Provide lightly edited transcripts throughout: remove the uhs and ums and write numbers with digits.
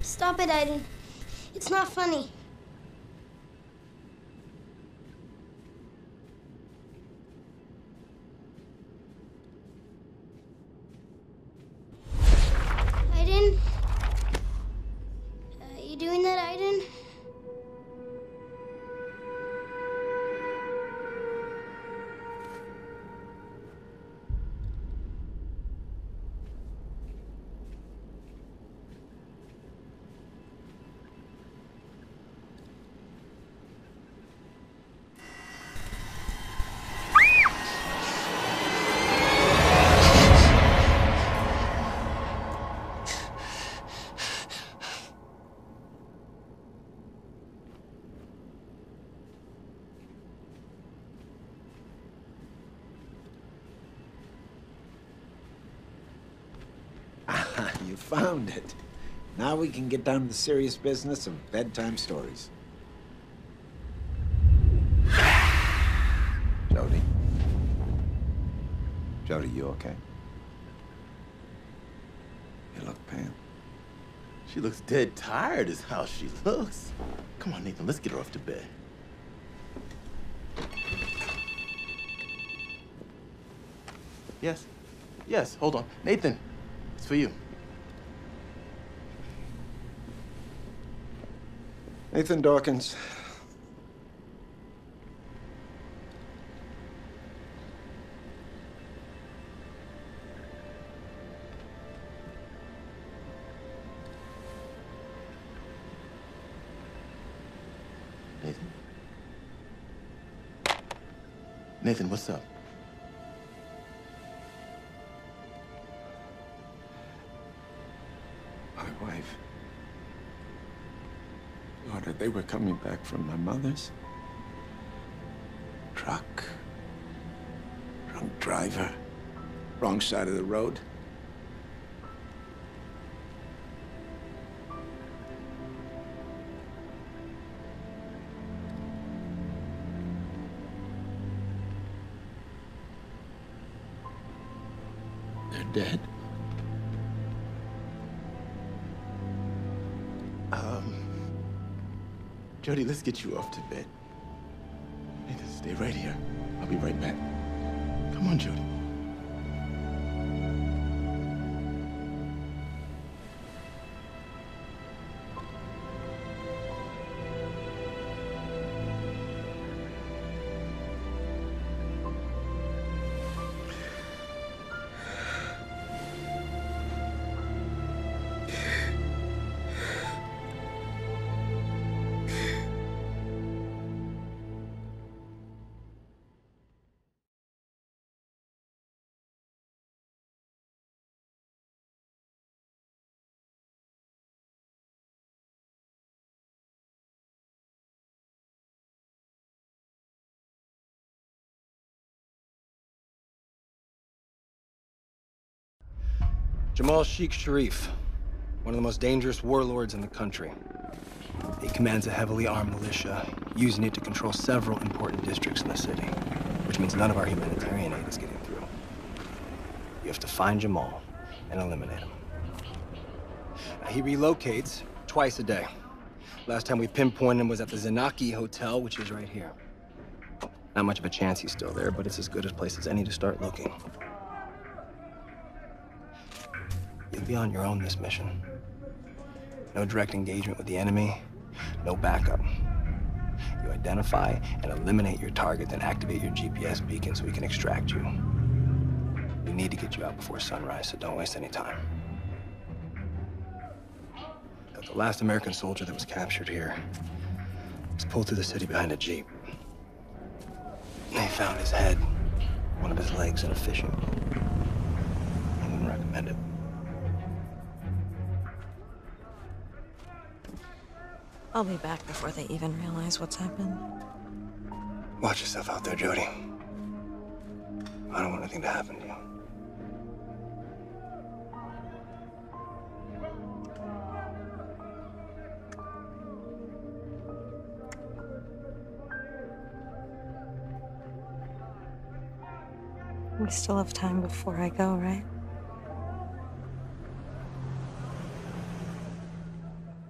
Stop it, Aiden. It's not funny. Aiden? You doing that, Aiden? You found it. Now we can get down to the serious business of bedtime stories. Jody? Jody, you okay? You look pale. She looks dead tired is how she looks. Come on, Nathan, let's get her off to bed. Yes, hold on. Nathan, it's for you. Nathan Dawkins. Nathan? Nathan, what's up? My wife. Daughter, they were coming back from my mother's. Truck. Drunk driver. Wrong side of the road. They're dead. Jody, let's get you off to bed. Nathan, stay right here. I'll be right back. Come on, Jody. Jamal Sheikh Sharif, one of the most dangerous warlords in the country. He commands a heavily armed militia, using it to control several important districts in the city, which means none of our humanitarian aid is getting through. You have to find Jamal and eliminate him. He relocates twice a day. Last time we pinpointed him was at the Zanaki Hotel, which is right here. Not much of a chance he's still there, but it's as good a place as any to start looking. You'll be on your own this mission. No direct engagement with the enemy, no backup. You identify and eliminate your target, then activate your GPS beacon so we can extract you. We need to get you out before sunrise, so don't waste any time. The last American soldier that was captured here was pulled through the city behind a Jeep. They found his head, one of his legs in a fishing boat. I wouldn't recommend it. I'll be back before they even realize what's happened. Watch yourself out there, Jody. I don't want anything to happen to you. We still have time before I go, right?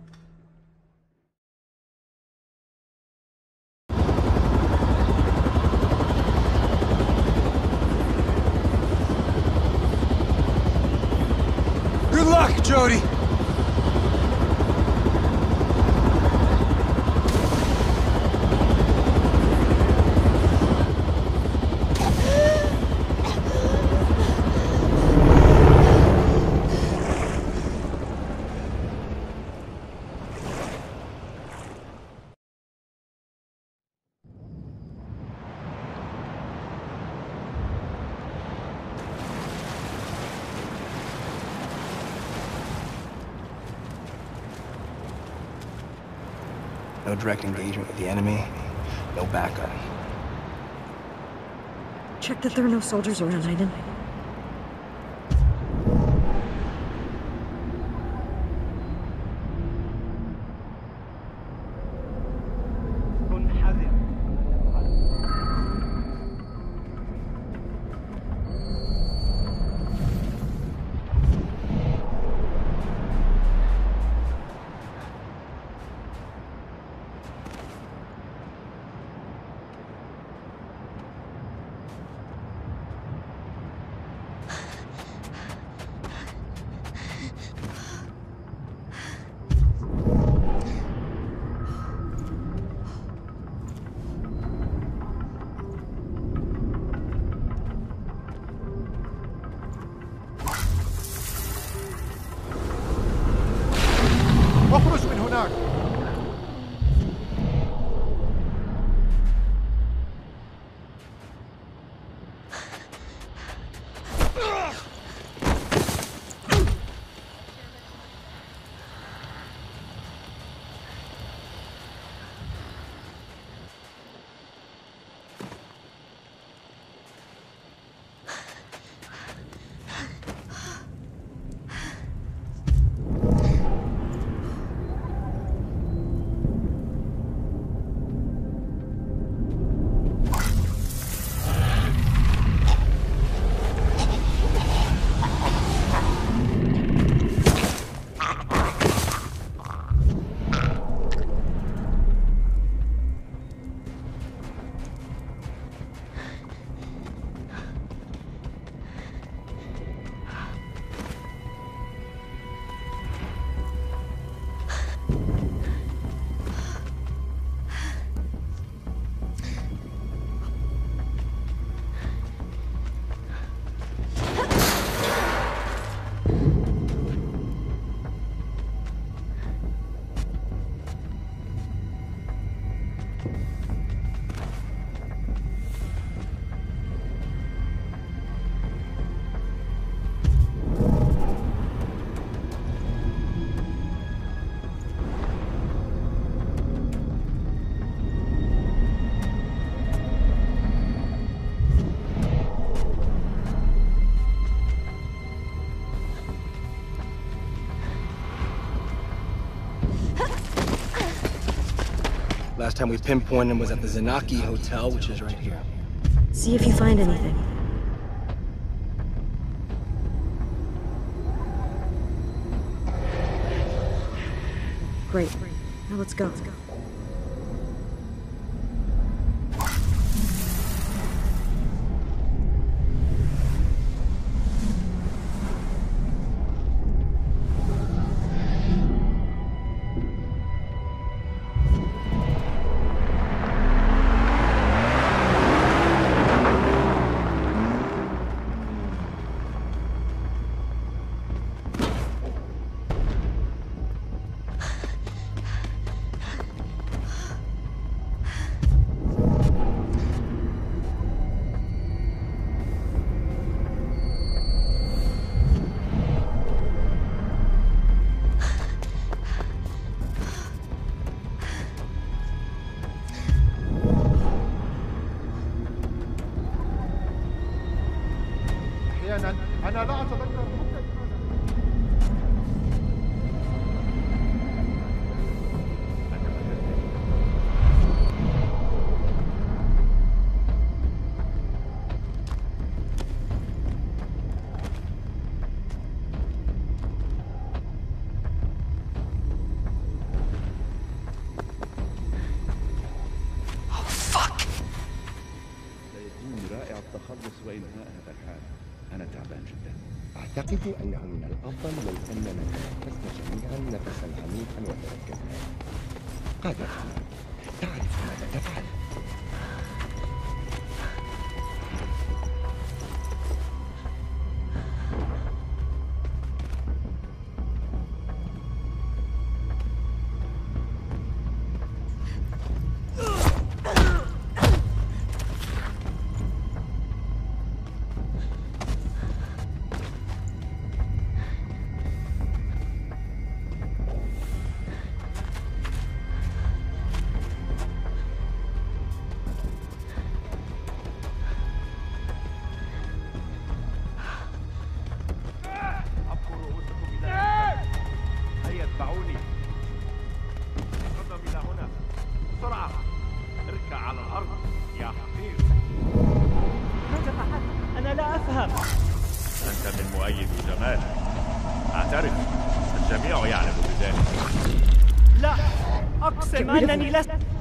No direct engagement with the enemy, no backup. Check that there are no soldiers around, Aiden. اخرج من هناك. Last time we pinpointed him was at the Zanaki Hotel, which is right here. See if you find anything. Great. Now let's go. أنا لا أتذكر حتى سيكون رائع التخلص وإنهاء هذا الحال. أنا تعبان جدا. أعتقد أنه من الأفضل لو أننا تنفسنا جميعا نفسا عميقا وتركزنا. قادر، تعرف ماذا تفعل. تهيب جمالك. أعترف الجميع يعلم بذلك. لا، أقسم أنني لست